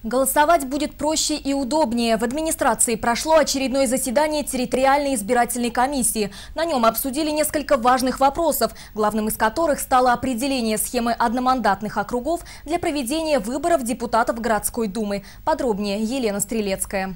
Голосовать будет проще и удобнее. В администрации прошло очередное заседание территориальной избирательной комиссии. На нем обсудили несколько важных вопросов, главным из которых стало определение схемы одномандатных округов для проведения выборов депутатов городской думы. Подробнее Елена Стрелецкая.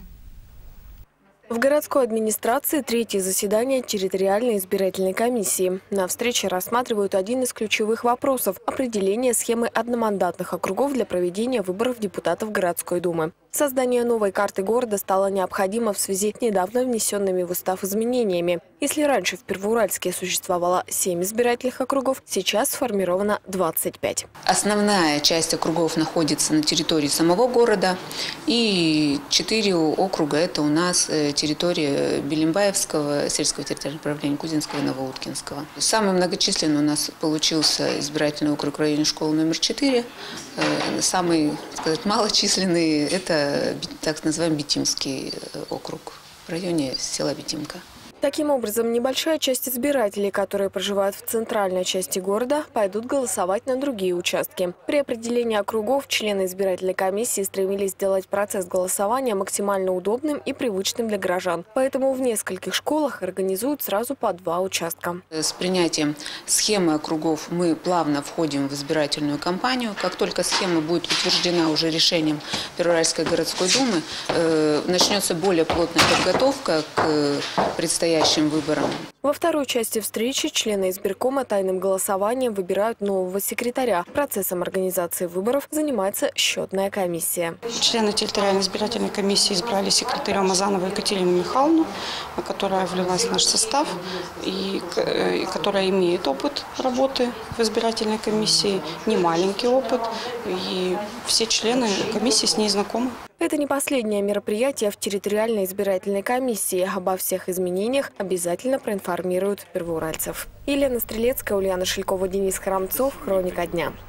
В городской администрации третье заседание территориальной избирательной комиссии. На встрече рассматривают один из ключевых вопросов – определение схемы одномандатных округов для проведения выборов депутатов городской думы. Создание новой карты города стало необходимо в связи с недавно внесенными в устав изменениями. Если раньше в Первоуральске существовало 7 избирательных округов, сейчас сформировано 25. Основная часть округов находится на территории самого города, и 4 округа – это у нас территория Белимбаевского сельского территориального управления, Кузинского и Новоуткинского. Самый многочисленный у нас получился избирательный округ в районе школы номер 4. Самый, малочисленный – это так называемый Битимский округ в районе села Битимка. Таким образом, небольшая часть избирателей, которые проживают в центральной части города, пойдут голосовать на другие участки. При определении округов члены избирательной комиссии стремились сделать процесс голосования максимально удобным и привычным для горожан. Поэтому в нескольких школах организуют сразу по 2 участка. С принятием схемы округов мы плавно входим в избирательную кампанию. Как только схема будет утверждена уже решением Первоуральской городской думы, начнется более плотная подготовка к предстоящим выборам. Во второй части встречи члены избиркома тайным голосованием выбирают нового секретаря. Процессом организации выборов занимается счетная комиссия. Члены территориальной избирательной комиссии избрали секретарем Азанову Екатерину Михайловну, которая влилась в наш состав и которая имеет опыт работы в избирательной комиссии, немаленький опыт, и все члены комиссии с ней знакомы. Это не последнее мероприятие в территориальной избирательной комиссии. Обо всех изменениях обязательно проинформируют первоуральцев. Елена Стрелецкая, Ульяна Шелькова, Денис Храмцов. Хроника дня.